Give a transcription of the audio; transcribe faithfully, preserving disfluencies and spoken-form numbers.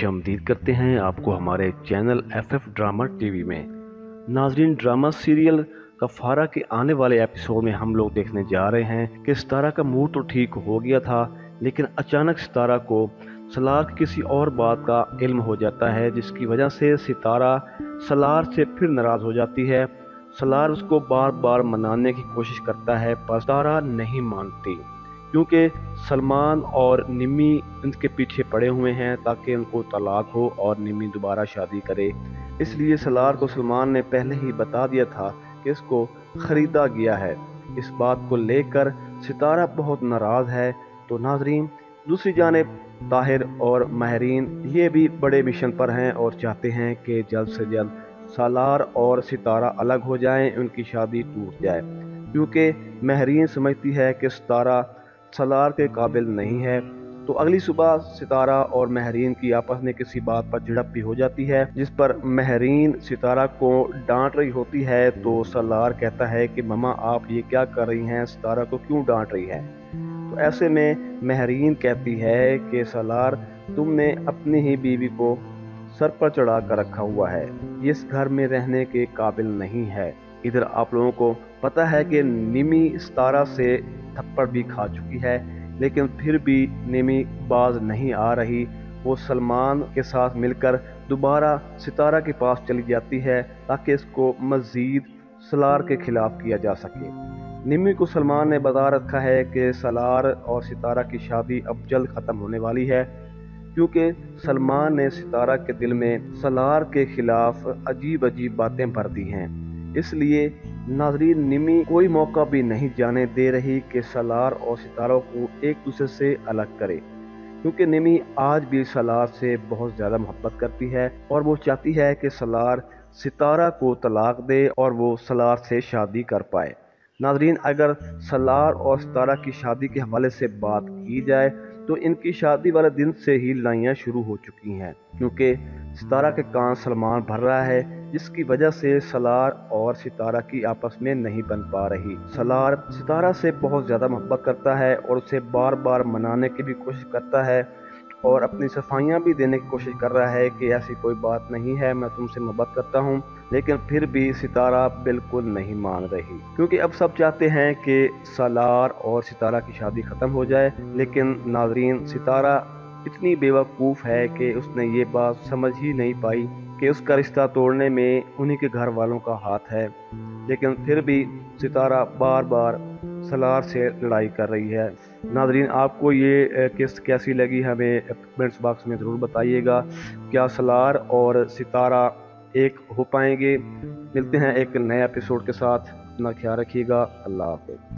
खुश आमदीद करते हैं आपको हमारे channel F F drama TV में। नाजरीन, ड्रामा सीरियल कफारा के आने वाले एपिसोड में हम लोग देखने जा रहे हैं कि सितारा का मूड तो ठीक हो गया था, लेकिन अचानक सितारा को सलार की किसी और बात का इल्म हो जाता है, जिसकी वजह से सितारा सलार से फिर नाराज़ हो जाती है। सलार उसको बार बार मनाने की कोशिश करता है पर सितारा नहीं मानती, क्योंकि सलमान और निमी उनके पीछे पड़े हुए हैं ताकि उनको तलाक हो और निमी दोबारा शादी करे। इसलिए सलार को सलमान ने पहले ही बता दिया था कि इसको ख़रीदा गया है। इस बात को लेकर सितारा बहुत नाराज़ है। तो नाजरीन, दूसरी जानिब ताहिर और महरीन ये भी बड़े मिशन पर हैं और चाहते हैं कि जल्द से जल्द सलार और सितारा अलग हो जाएं, उनकी शादी टूट जाए, क्योंकि महरीन समझती है कि सितारा सलार के काबिल नहीं है। तो अगली सुबह सितारा और महरीन की आपस में किसी बात पर झड़प भी हो जाती है, जिस पर महरीन सितारा को डांट रही होती है। तो सलार कहता है कि ममा आप ये क्या कर रही हैं, सितारा को क्यों डांट रही हैं। तो ऐसे में महरीन कहती है कि सलार, तुमने अपनी ही बीवी को सर पर चढ़ा कर रखा हुआ है, ये इस घर में रहने के काबिल नहीं है। इधर आप लोगों को पता है कि निमी सितारा से थप्पड़ भी खा चुकी है, लेकिन फिर भी निमी बाज नहीं आ रही। वो सलमान के साथ मिलकर दोबारा सितारा के पास चली जाती है ताकि इसको मज़ीद सलार के खिलाफ किया जा सके। निमी को सलमान ने बता रखा है कि सलार और सितारा की शादी अब जल्द ख़त्म होने वाली है, क्योंकि सलमान ने सितारा के दिल में सलार के खिलाफ अजीब अजीब बातें भर दी हैं। इसलिए नाजरीन, निमी कोई मौका भी नहीं जाने दे रही कि सलार और सितारा को एक दूसरे से अलग करे, क्योंकि निमी आज भी सलार से बहुत ज़्यादा मोहब्बत करती है और वो चाहती है कि सलार सितारा को तलाक दे और वो सलार से शादी कर पाए। नाजरीन, अगर सलार और सितारा की शादी के हवाले से बात की जाए तो इनकी शादी वाले दिन से ही लड़ाइयाँ शुरू हो चुकी हैं, क्योंकि सितारा के कान सलमान भर रहा है, जिसकी वजह से सलार और सितारा की आपस में नहीं बन पा रही। सलार सितारा से बहुत ज़्यादा मोहब्बत करता है और उसे बार बार मनाने की भी कोशिश करता है और अपनी सफाइयाँ भी देने की कोशिश कर रहा है कि ऐसी कोई बात नहीं है, मैं तुमसे मोहब्बत करता हूँ। लेकिन फिर भी सितारा बिल्कुल नहीं मान रही, क्योंकि अब सब चाहते हैं कि सलार और सितारा की शादी ख़त्म हो जाए। लेकिन नाजरीन, सितारा इतनी बेवकूफ़ है कि उसने ये बात समझ ही नहीं पाई कि उसका रिश्ता तोड़ने में उन्हीं के घर वालों का हाथ है। लेकिन फिर भी सितारा बार बार सलार से लड़ाई कर रही है। नाजरीन, आपको ये किस्त कैसी लगी हमें कमेंट्स बॉक्स में ज़रूर बताइएगा। क्या सलार और सितारा एक हो पाएंगे? मिलते हैं एक नए एपिसोड के साथ। अपना ख्याल रखिएगा। अल्लाह हाफ़िज़।